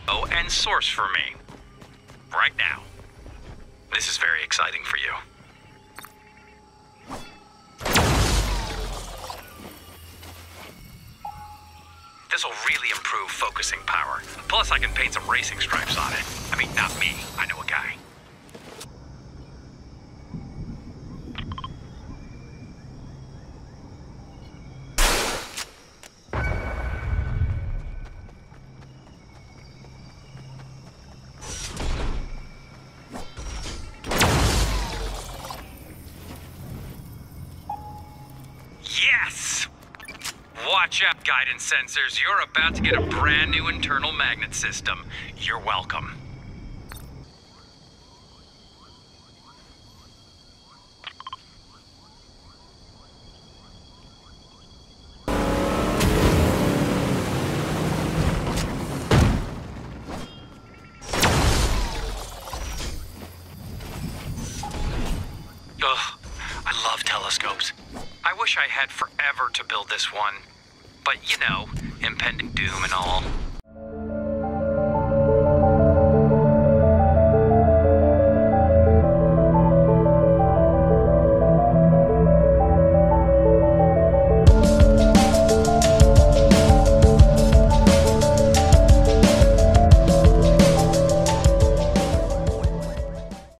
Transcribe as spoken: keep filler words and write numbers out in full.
Oh, and source for me. Right now. This is very exciting for you. This'll really improve focusing power. Plus, I can paint some racing stripes on it. I mean, not me. I know a guy. Yes! Watch out, guidance sensors. You're about to get a brand new internal magnet system. You're welcome. Ugh, I love telescopes. I wish I had forever to build this one. But, you know, impending doom and all.